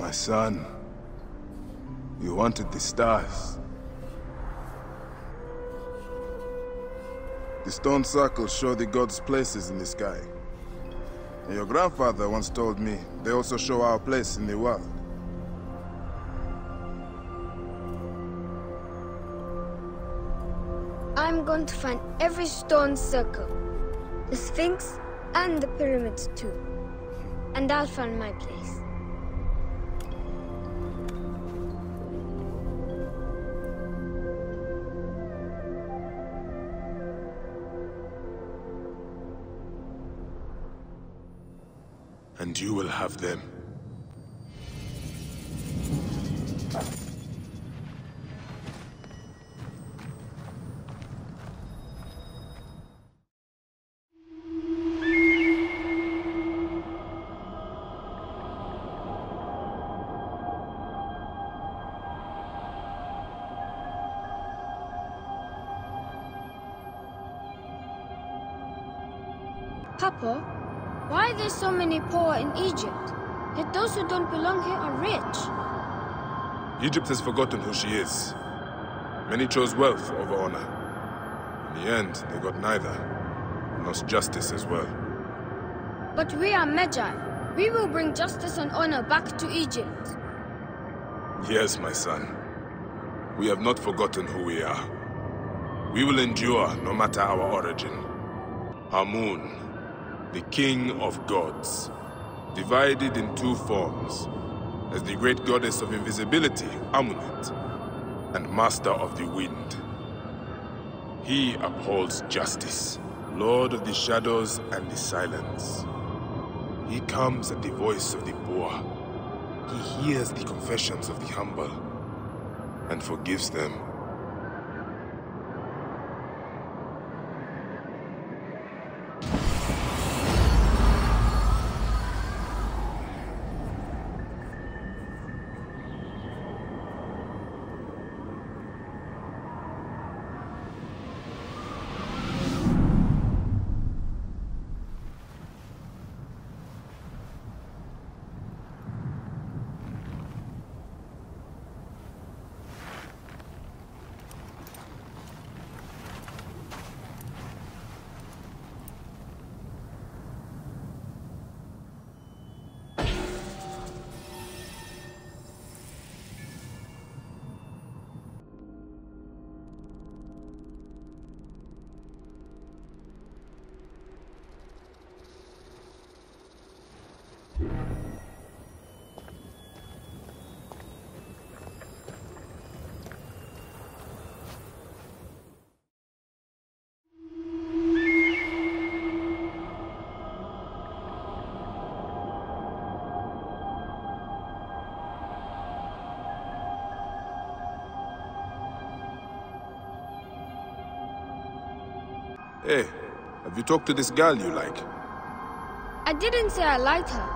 My son, you wanted the stars. The stone circles show the gods' places in the sky. And your grandfather once told me they also show our place in the world. I'm going to find every stone circle, the Sphinx, and the pyramids too. And I'll find my place. And you will have them. Papa, why are there so many poor in Egypt? Yet those who don't belong here are rich. Egypt has forgotten who she is. Many chose wealth over honor. In the end, they got neither. And lost justice as well. But we are Magi. We will bring justice and honor back to Egypt. Yes, my son. We have not forgotten who we are. We will endure no matter our origin. Amun, the king of gods, divided in two forms, as the great goddess of invisibility, Amunet, and master of the wind. He upholds justice, lord of the shadows and the silence. He comes at the voice of the poor. He hears the confessions of the humble, and forgives them. Hey, have you talked to this girl you like? I didn't say I liked her.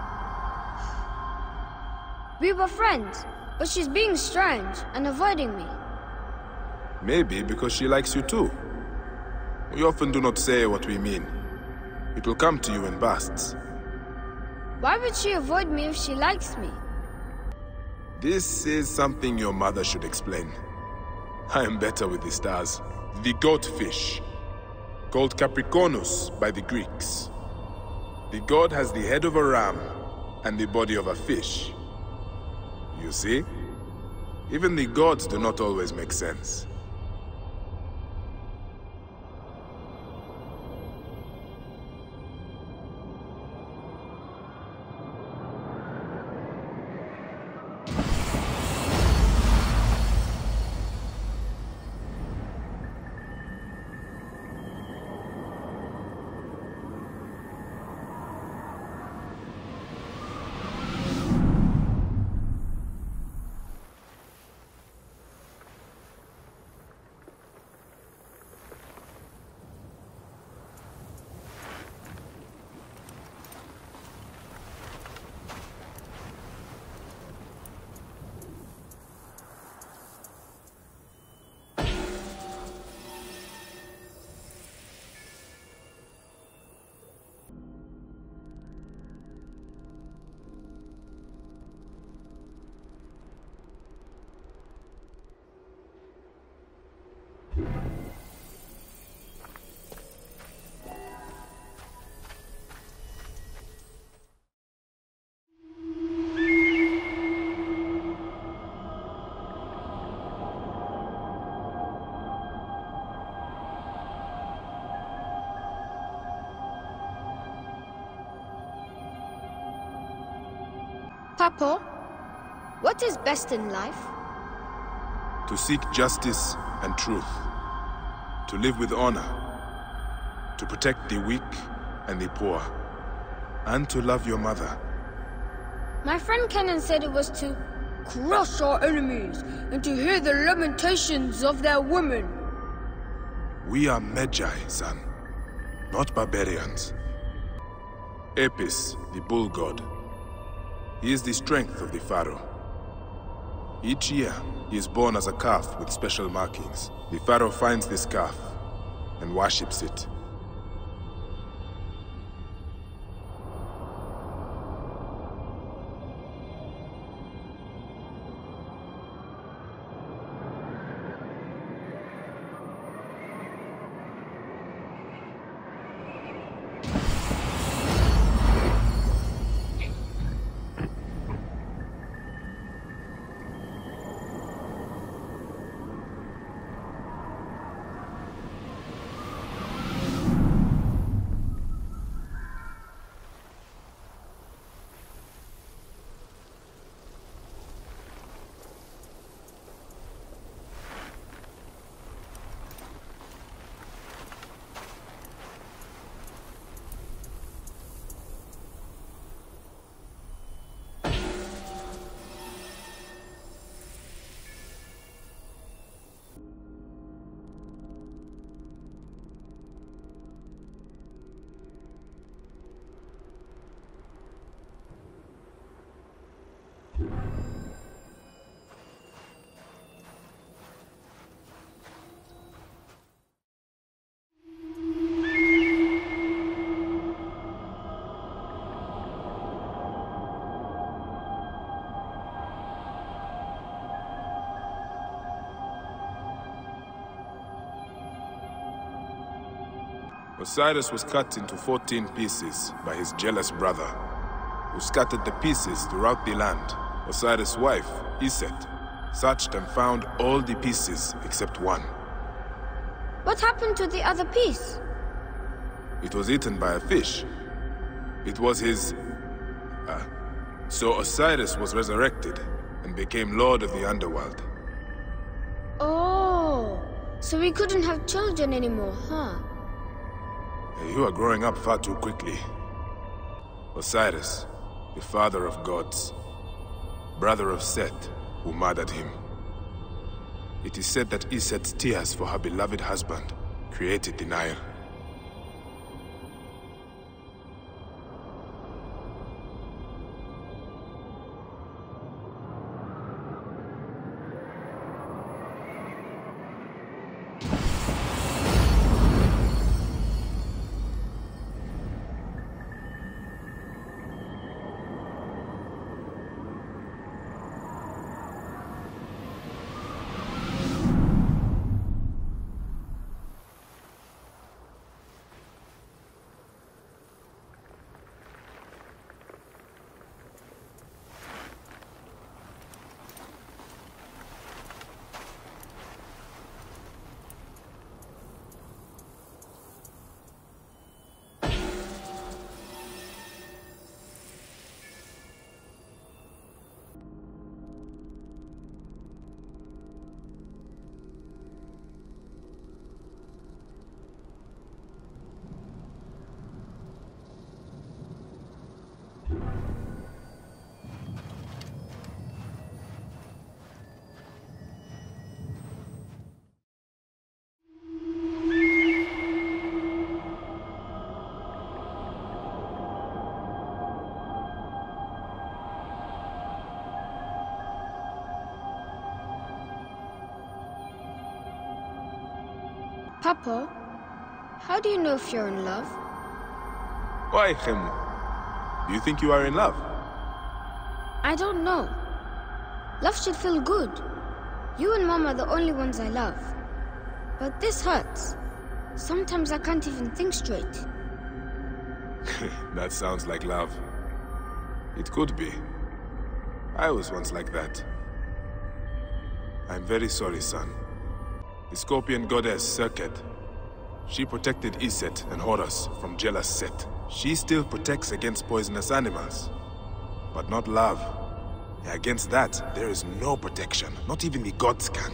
We were friends, but she's being strange and avoiding me. Maybe because she likes you too. We often do not say what we mean. It will come to you in bursts. Why would she avoid me if she likes me? This is something your mother should explain. I am better with the stars. The goatfish, called Capricornus by the Greeks. The god has the head of a ram and the body of a fish. You see? Even the gods do not always make sense. Papa, what is best in life? To seek justice and truth. To live with honor. To protect the weak and the poor. And to love your mother. My friend Kenan said it was to crush our enemies and to hear the lamentations of their women. We are Magi, son. Not barbarians. Apis, the bull god. He is the strength of the pharaoh. Each year, he is born as a calf with special markings. The pharaoh finds this calf and worships it. Osiris was cut into 14 pieces by his jealous brother, who scattered the pieces throughout the land. Osiris' wife, Iset, searched and found all the pieces except one. What happened to the other piece? It was eaten by a fish. It was his... So Osiris was resurrected and became lord of the underworld. Oh, so we couldn't have children anymore, huh? You are growing up far too quickly. Osiris, the father of gods, brother of Set, who murdered him. It is said that Iset's tears for her beloved husband created the Nile. Papa, how do you know if you're in love? Why, Khemu? Do you think you are in love? I don't know. Love should feel good. You and Mom are the only ones I love. But this hurts. Sometimes I can't even think straight. That sounds like love. It could be. I was once like that. I'm very sorry, son. The scorpion goddess Serket. She protected Iset and Horus from jealous Set. She still protects against poisonous animals, but not love. Against that, there is no protection. Not even the gods can.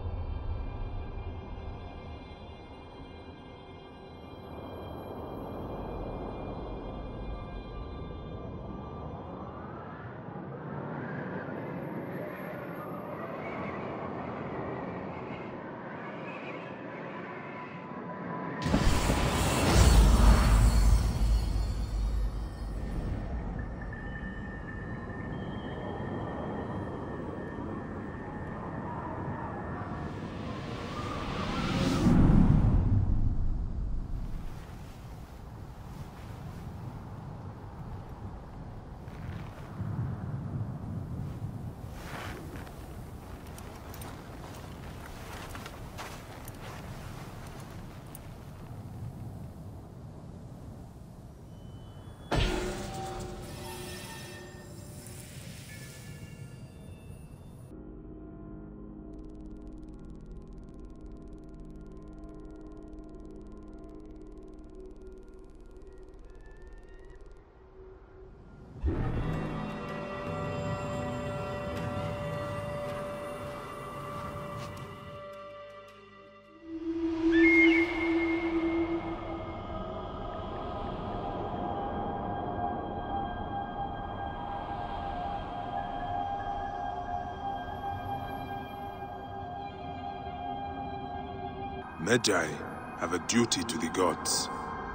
Medjay have a duty to the gods.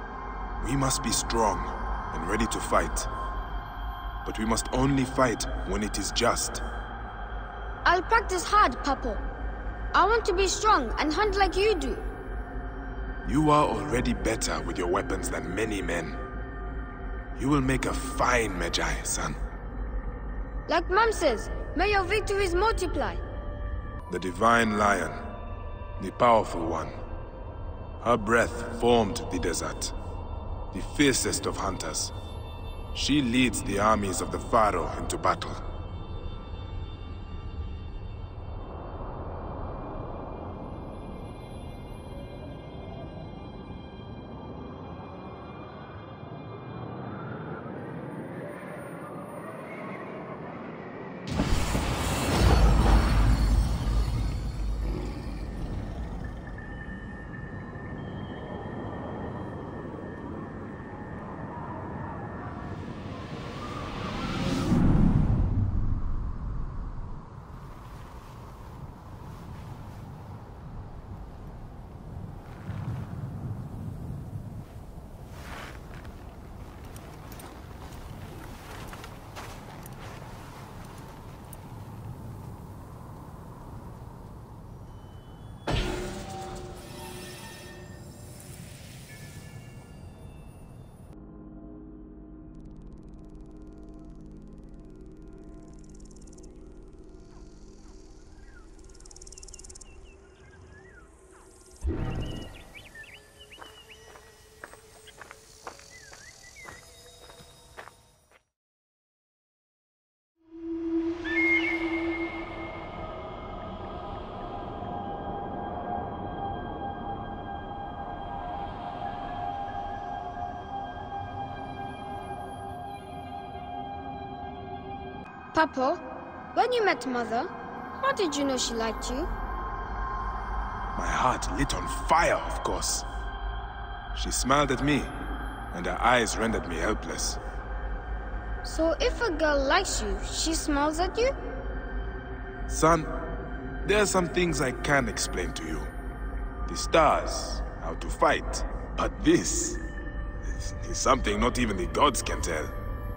We must be strong and ready to fight. But we must only fight when it is just. I'll practice hard, Papo. I want to be strong and hunt like you do. You are already better with your weapons than many men. You will make a fine Medjay, son. Like Mom says, may your victories multiply. The Divine Lion, the powerful one. Her breath formed the desert, the fiercest of hunters. She leads the armies of the Pharaoh into battle. Papo, when you met Mother, how did you know she liked you? My heart lit on fire, of course. She smiled at me, and her eyes rendered me helpless. So if a girl likes you, she smiles at you? Son, there are some things I can't explain to you. The stars, how to fight. But this is something not even the gods can tell.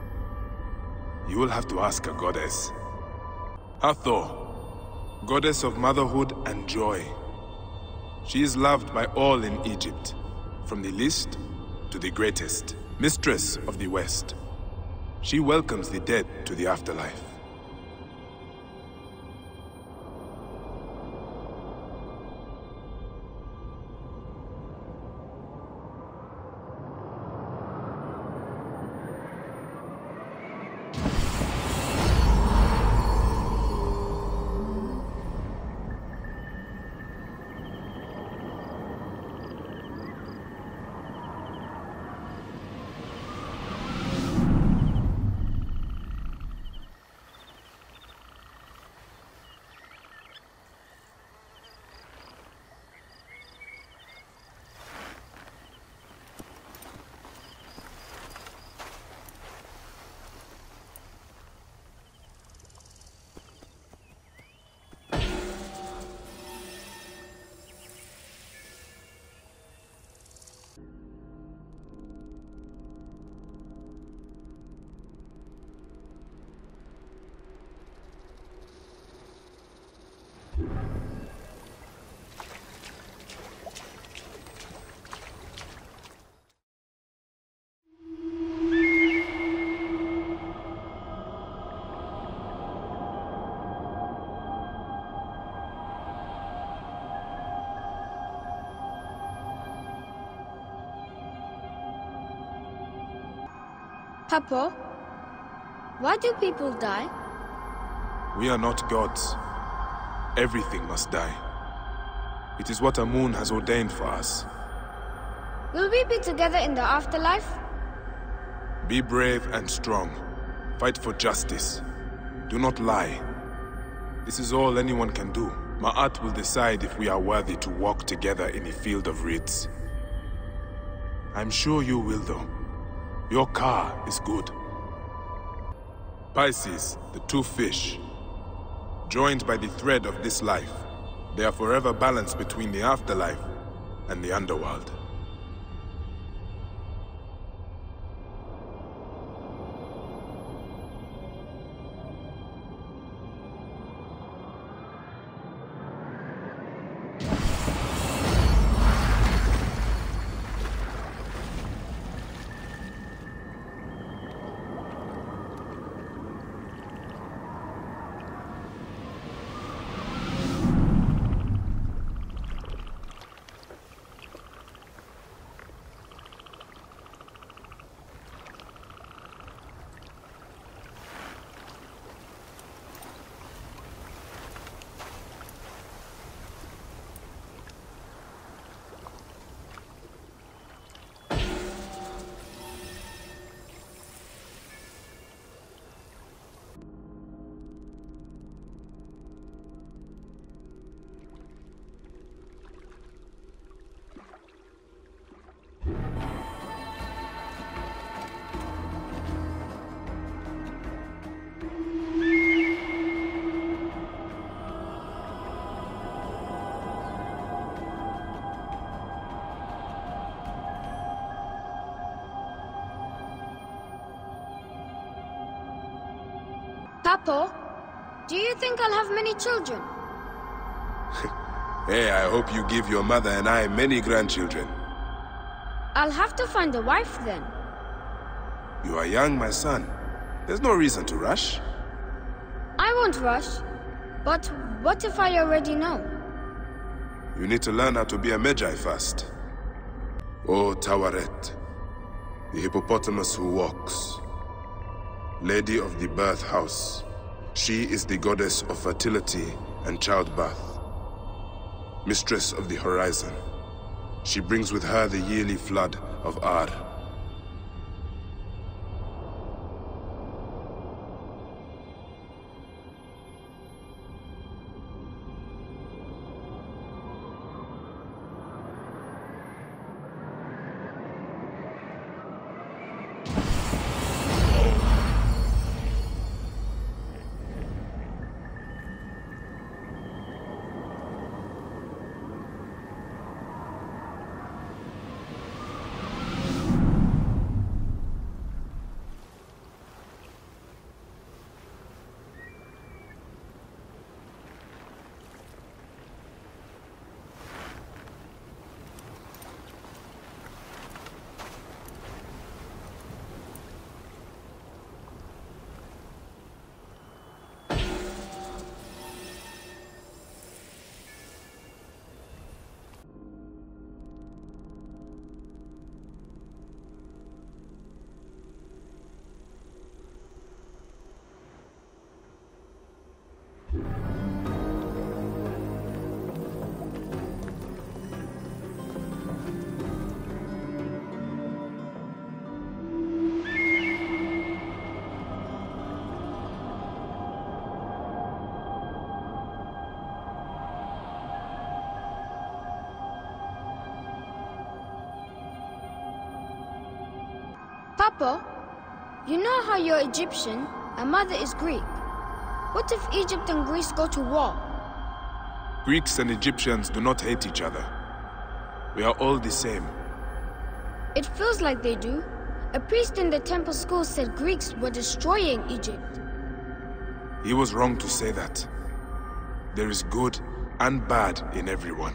You will have to ask a goddess. Hathor, goddess of motherhood and joy. She is loved by all in Egypt, from the least to the greatest, mistress of the West. She welcomes the dead to the afterlife. Papa, why do people die? We are not gods. Everything must die. It is what Amun has ordained for us. Will we be together in the afterlife? Be brave and strong. Fight for justice. Do not lie. This is all anyone can do. Ma'at will decide if we are worthy to walk together in a field of reeds. I'm sure you will, though. Your car is good. Pisces, the two fish. Joined by the thread of this life, they are forever balanced between the afterlife and the underworld. Papa, do you think I'll have many children? Hey, I hope you give your mother and I many grandchildren. I'll have to find a wife then. You are young, my son. There's no reason to rush. I won't rush. But what if I already know? You need to learn how to be a Medjay first. Oh, Tawaret, the hippopotamus who walks. Lady of the birth house. She is the goddess of fertility and childbirth. Mistress of the horizon. She brings with her the yearly flood of Ar. Papa, you know how you're Egyptian and Mother is Greek. What if Egypt and Greece go to war? Greeks and Egyptians do not hate each other. We are all the same. It feels like they do. A priest in the temple school said Greeks were destroying Egypt. He was wrong to say that. There is good and bad in everyone.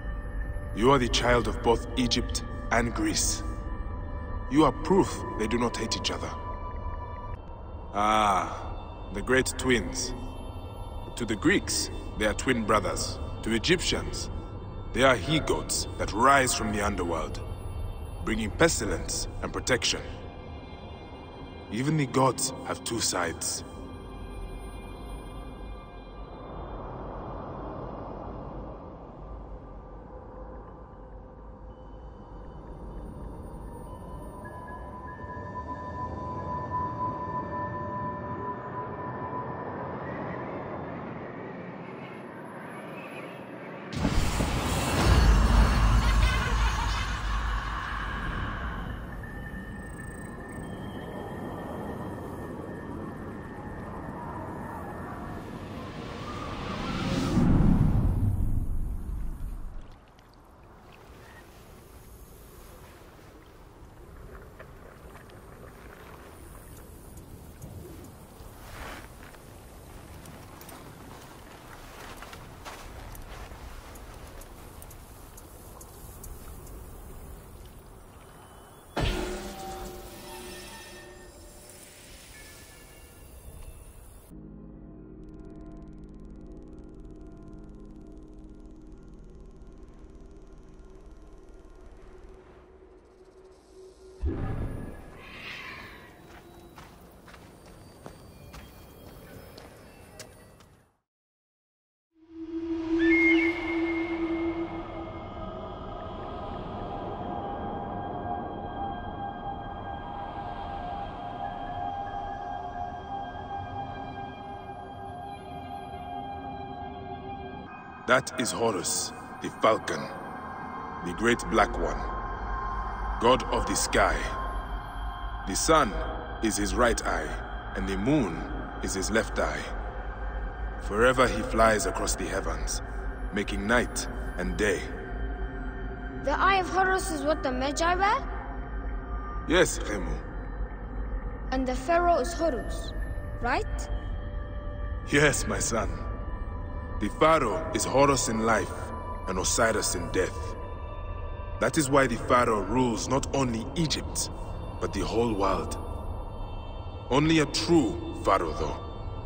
You are the child of both Egypt and Greece. You are proof they do not hate each other. Ah, the great twins. To the Greeks, they are twin brothers. To Egyptians, they are he-goats that rise from the underworld, bringing pestilence and protection. Even the gods have two sides. That is Horus, the Falcon, the great black one, god of the sky. The sun is his right eye, and the moon is his left eye. Forever he flies across the heavens, making night and day. The Eye of Horus is what the Magi wear? Yes, Khemu. And the Pharaoh is Horus, right? Yes, my son. The Pharaoh is Horus in life and Osiris in death. That is why the Pharaoh rules not only Egypt, but the whole world. Only a true Pharaoh, though.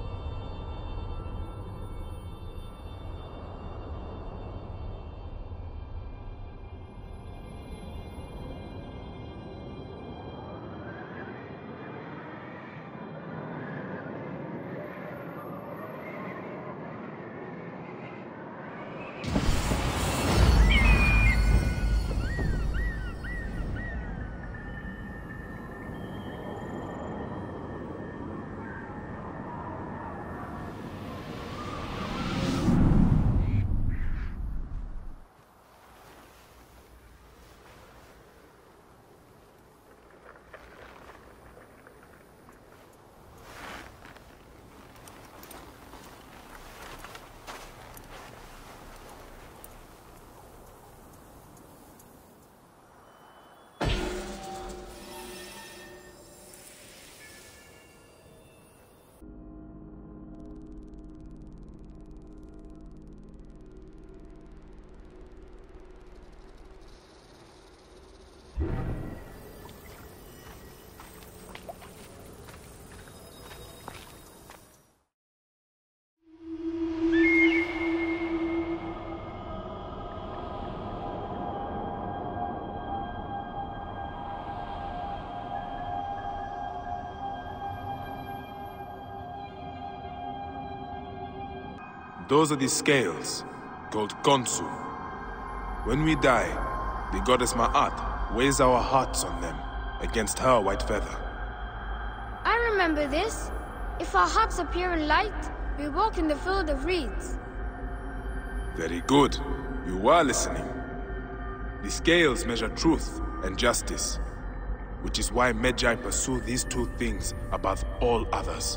Those are the scales, called Khonsu. When we die, the goddess Ma'at weighs our hearts on them against her white feather. I remember this. If our hearts appear in light, we walk in the field of reeds. Very good. You are listening. The scales measure truth and justice, which is why Magi pursue these two things above all others.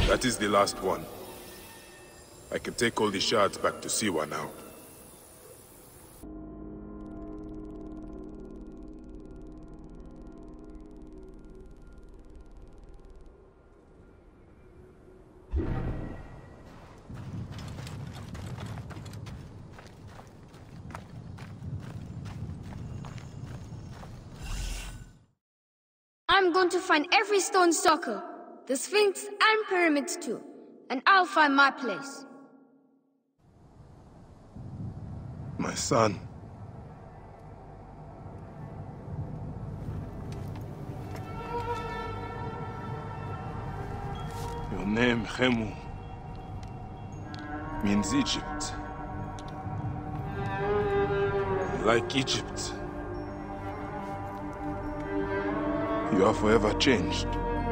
That is the last one. I can take all the shards back to Siwa now. I'm going to find every stone circle, the Sphinx and pyramids too, and I'll find my place. My son. Your name, Khemu, means Egypt. Like Egypt, you are forever changed.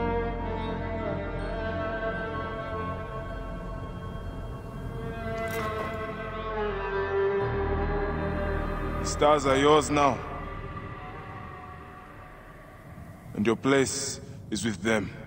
The stars are yours now. And your place is with them.